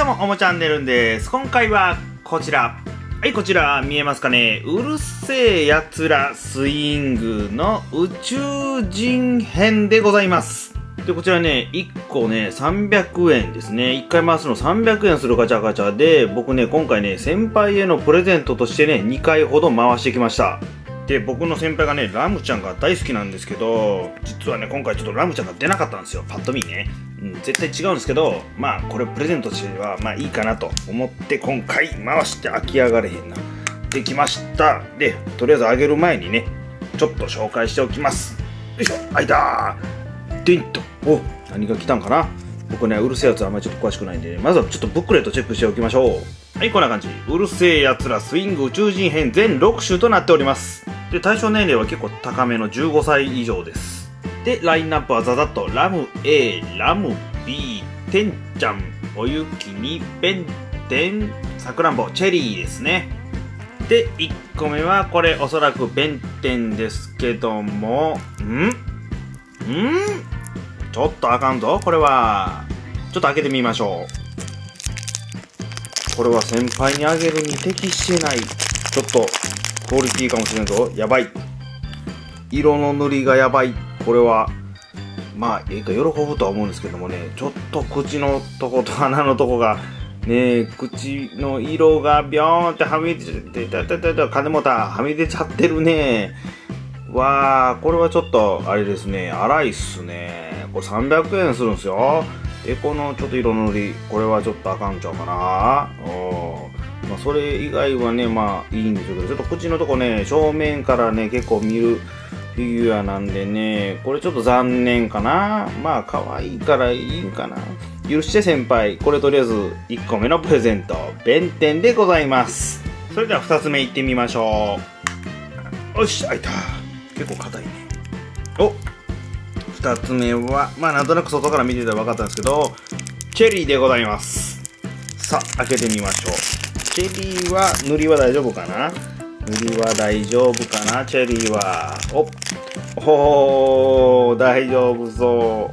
どうも、おもちゃんねるんです。今回はこちら。はい、こちら見えますかね。うるせえやつらスイングの宇宙人編でございます。で、こちらね、1個ね、300円ですね。1回回すの300円するガチャガチャで、僕ね、今回ね、先輩へのプレゼントとしてね、2回ほど回してきました。で、僕の先輩がね、ラムちゃんが大好きなんですけど、実はね、今回ちょっとラムちゃんが出なかったんですよ。パッと見ね。絶対違うんですけど、まあ、これプレゼントとしては、まあいいかなと思って、今回回して飽き上がれへんな。できました。で、とりあえずあげる前にね、ちょっと紹介しておきます。よいしょ、あいたー。でんと。お、何が来たんかな。僕ね、うるせえやつはあんまりちょっと詳しくないんで、ね、まずはちょっとブックレットチェックしておきましょう。はい、こんな感じ。うるせえやつらスイング宇宙人編全6種となっております。で、対象年齢は結構高めの15歳以上です。で、ラインナップはざざっと、ラム A、ラム B、てんちゃん、おゆきに、ペンテン、さくらんぼ、チェリーですね。で、1個目は、これおそらくペンテンですけども、ちょっとあかんぞ、これは。ちょっと開けてみましょう。これは先輩にあげるに適してない。ちょっと、クオリティかもしれんぞ。やばい。色の塗りがやばい。これは、まあ、喜ぶとは思うんですけどもね、ちょっと口のとこと鼻のとこが、ね、口の色がビョーンってはみ出て、金もた、はみ出ちゃってるね。わー、これはちょっと、あれですね、荒いっすね。これ300円するんですよ。で、このちょっと色の塗り、これはちょっとあかんちゃうかな。まあ、それ以外はね、まあ、いいんでしょうけど、ちょっと口のとこね、正面からね、結構見るフィギュアなんでね、これちょっと残念かな。まあ、可愛いからいいんかな。許して先輩、これとりあえず1個目のプレゼント、弁天でございます。それでは2つ目いってみましょう。よし、開いた。結構硬いね。お、2つ目は、まあなんとなく外から見てたら分かったんですけど、チェリーでございます。さあ、開けてみましょう。チェリーは、塗りは大丈夫かな？塗りは大丈夫かな？チェリーは。おー、大丈夫そう。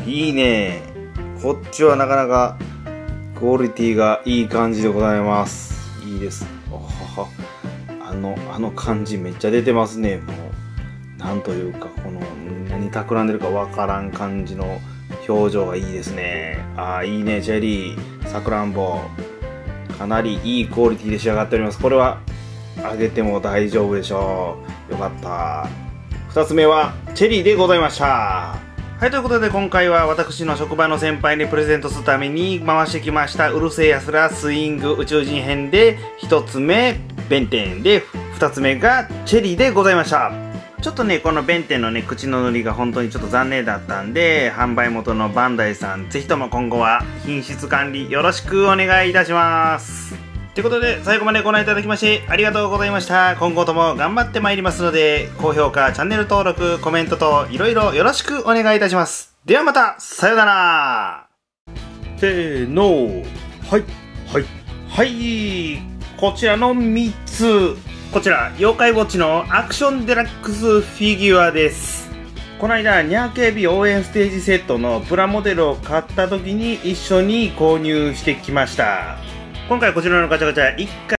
いいね。こっちはなかなかクオリティがいい感じでございます。いいです。あの感じめっちゃ出てますね。もう、なんというか、この、何企んでるかわからん感じの表情がいいですね。いいね、チェリー、さくらんぼ。かなりいいクオリティで仕上がっております。これは、あげても大丈夫でしょう。よかった。2つ目は、チェリーでございました。はい、ということで今回は私の職場の先輩にプレゼントするために回してきましたうるせえやつらスイング宇宙人編で、1つ目、弁天で、2つ目がチェリーでございました。ちょっとね、この弁天のね、口の塗りが本当にちょっと残念だったんで、販売元のバンダイさん、ぜひとも今後は品質管理よろしくお願いいたします。ということで、最後までご覧いただきましてありがとうございました。今後とも頑張ってまいりますので、高評価、チャンネル登録、コメントといろいろよろしくお願いいたします。ではまた、さよなら。せーの。はい。こちらの3つ。こちら、妖怪ウォッチのアクションデラックスフィギュアです。この間、ニャーケービ応援ステージセットのプラモデルを買った時に一緒に購入してきました。今回こちらのガチャガチャ1回